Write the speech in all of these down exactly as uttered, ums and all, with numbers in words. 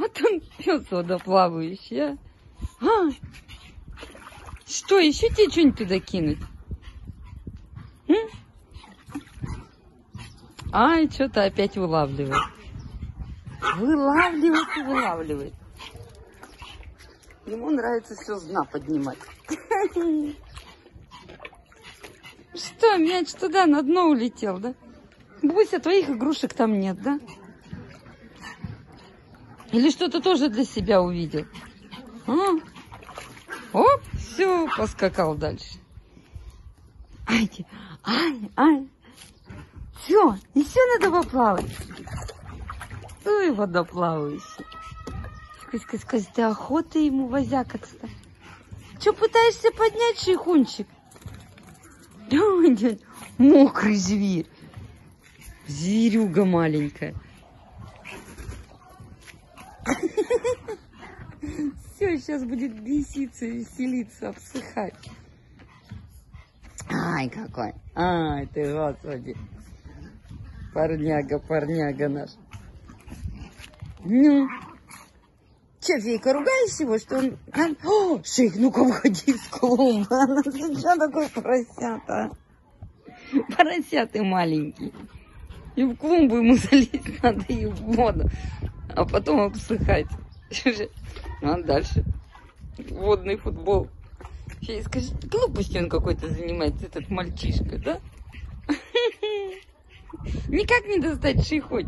Вот он, пес водоплавающий, а? А! Что, еще тебе что-нибудь туда кинуть? М? Ай, что-то опять вылавливает. Вылавливает и вылавливает. Ему нравится все с дна поднимать. Что, мяч туда на дно улетел, да? Буся, твоих игрушек там нет, да? Или что-то тоже для себя увидел? А? Оп, все, поскакал дальше. Ай, ай, ай. Все, еще надо поплавать. Ой, водоплавающий. Скажи, скажи, ты охота ему возякаться-то? Че пытаешься поднять, шейхунчик? Мокрый зверь. Зверюга маленькая. Все, сейчас будет беситься, веселиться, обсыхать. Ай, какой. Ай, ты, господи. Парняга, парняга наш. Ну, че, Фейка, ругаешь его, что он... О, шейх, ну-ка, выходи из клумба. Ну, ты что такой поросята? Поросята маленький. И в клумбу ему залезть надо, и в воду. А потом обсыхать. А дальше водный футбол. Фей, скажи, глупостью он какой-то занимается, этот мальчишка, да? Никак не достать шейхунь.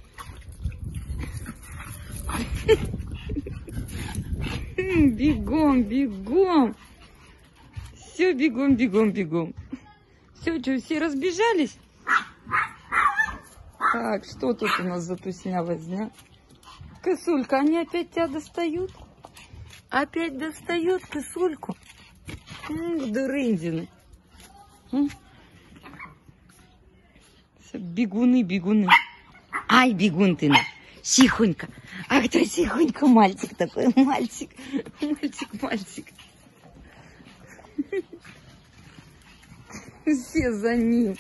Бегом, бегом. Все, бегом, бегом, бегом. Все, что, все разбежались? Так, что тут у нас за тусня возня? Косулька, они опять тебя достают? Опять достают косульку? Дурындины. Бегуны, бегуны. Ай, бегун ты на. Сихонька. А кто Сихонька? Мальчик такой, мальчик. Мальчик, мальчик. Все за ним.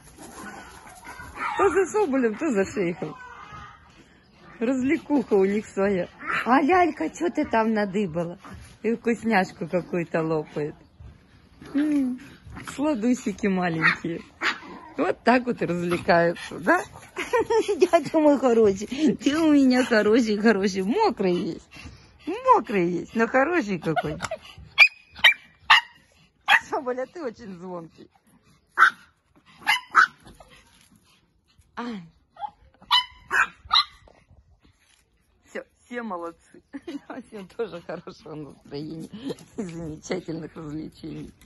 То за Соболем, то за шейхом. Развлекуха у них своя. А лялька, что ты там надыбала? И вкусняшку какую-то лопает. М-м, сладусики маленькие. Вот так вот и развлекаются, да? Дядя мой хороший, ты у меня хороший, хороший. Мокрый есть. Мокрый есть, но хороший какой. Соболя, ты очень звонкий. Ай. Все, все молодцы. Всем тоже хорошего настроения и замечательных развлечений.